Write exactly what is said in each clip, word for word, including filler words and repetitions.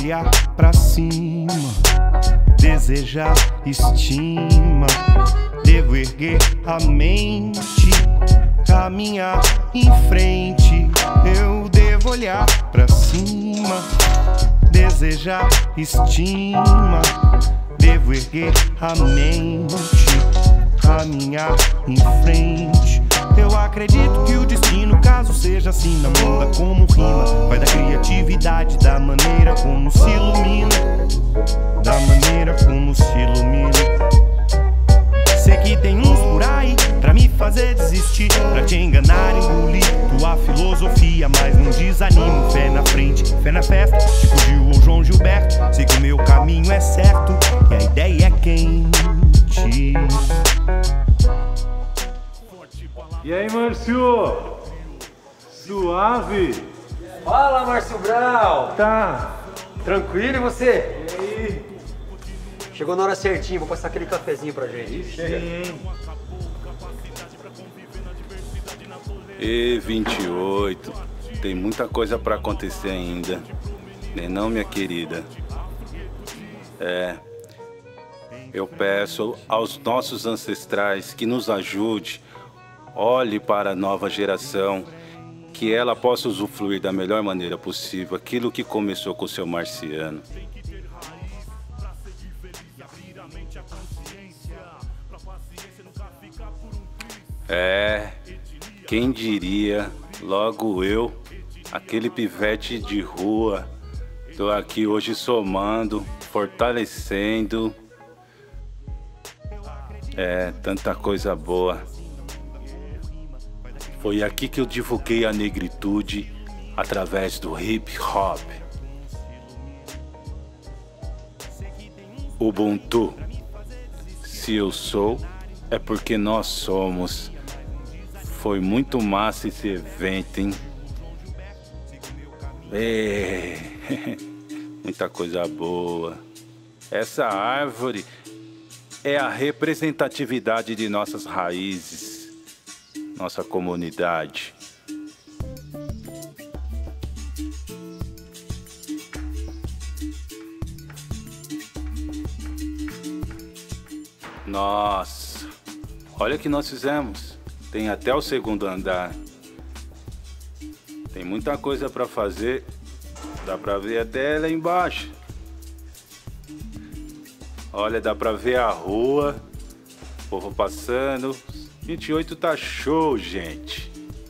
olhar pra cima, desejar estima. Devo erguer a mente, caminhar em frente. Eu devo olhar pra cima, desejar estima. Devo erguer a mente, caminhar em frente. Eu acredito que o destino, caso seja assim, não muda como rima. Vai da criatividade, da maneira como se ilumina, da maneira como se ilumina. Sei que tem uns por aí pra me fazer desistir, pra te enganar, engolir tua filosofia. Mas não desanimo, fé na frente, fé na festa, tipo Gil ou João Gilberto. Sei que o meu caminho é certo e a ideia é quente. E aí, Márcio? Suave? Fala, Márcio Brau! Tá. Tranquilo, e você? E aí? Chegou na hora certinha, vou passar aquele cafezinho pra gente. Ixi, hein? E vinte e oito, tem muita coisa pra acontecer ainda, né não, minha querida? É, eu peço aos nossos ancestrais que nos ajude. Olhe para a nova geração, que ela possa usufruir da melhor maneira possível aquilo que começou com o seu Marciano. É, quem diria, logo eu, aquele pivete de rua, tô aqui hoje somando, fortalecendo. É, tanta coisa boa. Foi aqui que eu divulguei a negritude através do hip hop. Ubuntu. Se eu sou, é porque nós somos. Foi muito massa esse evento, hein? É. Muita coisa boa. Essa árvore é a representatividade de nossas raízes. Nossa comunidade. Nossa, olha o que nós fizemos. Tem até o segundo andar. Tem muita coisa para fazer. Dá para ver até lá embaixo. Olha, dá para ver a rua, o povo passando. vinte e oito tá show, gente.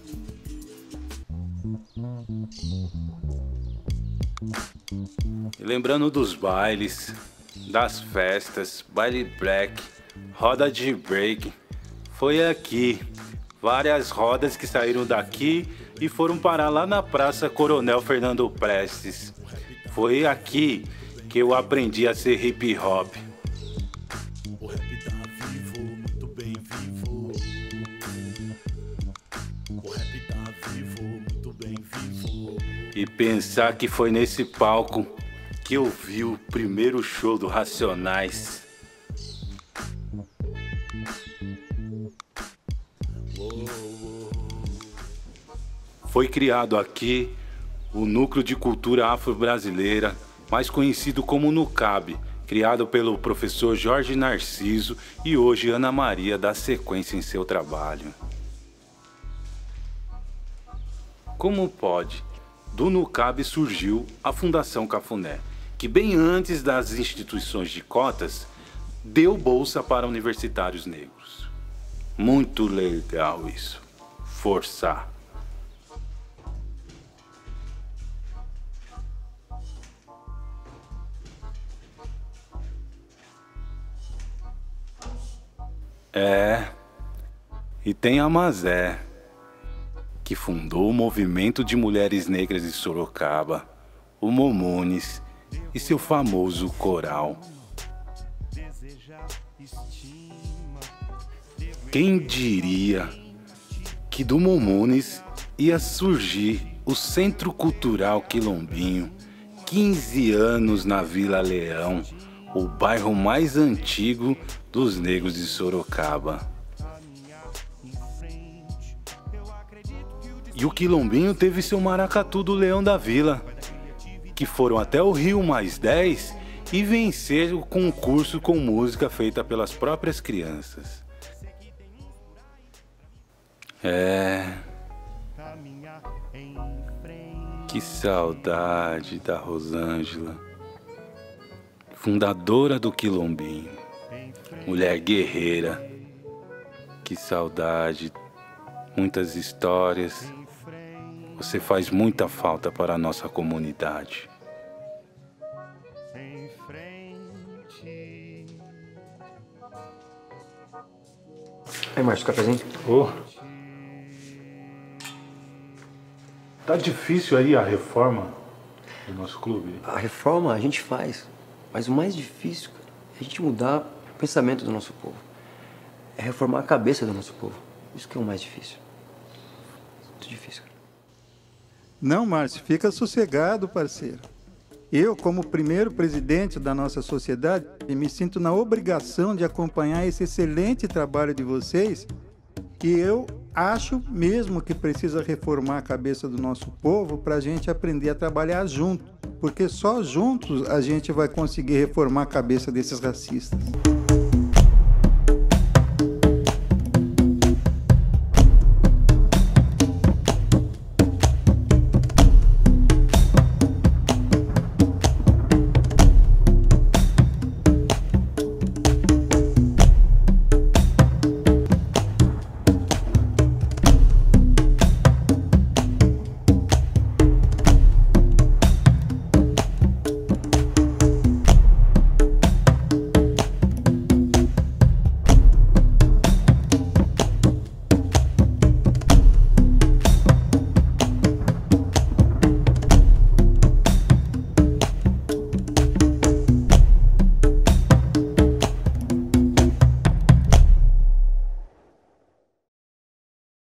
E lembrando dos bailes, das festas, baile black, roda de break, foi aqui. Várias rodas que saíram daqui e foram parar lá na Praça Coronel Fernando Prestes. Foi aqui que eu aprendi a ser hip hop. E pensar que foi nesse palco que eu vi o primeiro show do Racionais. Foi criado aqui o Núcleo de Cultura Afro-Brasileira, mais conhecido como NUCAB, criado pelo professor Jorge Narciso, e hoje Ana Maria dá sequência em seu trabalho. Como pode? Do NUCAB surgiu a Fundação Cafuné, que bem antes das instituições de cotas, deu bolsa para universitários negros. Muito legal isso. Forçar. É, e tem a Mazé, que fundou o movimento de mulheres negras de Sorocaba, o Momunes e seu famoso coral. Quem diria que do Momunes ia surgir o Centro Cultural Quilombinho, quinze anos na Vila Leão, o bairro mais antigo dos negros de Sorocaba. E o Quilombinho teve seu maracatu do Leão da Vila. que foram até o Rio Mais dez e vencer o concurso com música feita pelas próprias crianças. É... Que saudade da Rosângela, fundadora do Quilombinho, mulher guerreira. Que saudade, muitas histórias. Você faz muita falta para a nossa comunidade. Aí, Márcio, cafezinho? Ô. Tá difícil aí a reforma do nosso clube? A reforma a gente faz, mas o mais difícil, cara, é a gente mudar o pensamento do nosso povo. É reformar a cabeça do nosso povo. Isso que é o mais difícil. Muito difícil, cara. Não, Márcio, fica sossegado, parceiro. Eu, como primeiro presidente da nossa sociedade, me sinto na obrigação de acompanhar esse excelente trabalho de vocês, e eu acho mesmo que precisa reformar a cabeça do nosso povo para a gente aprender a trabalhar junto, porque só juntos a gente vai conseguir reformar a cabeça desses racistas.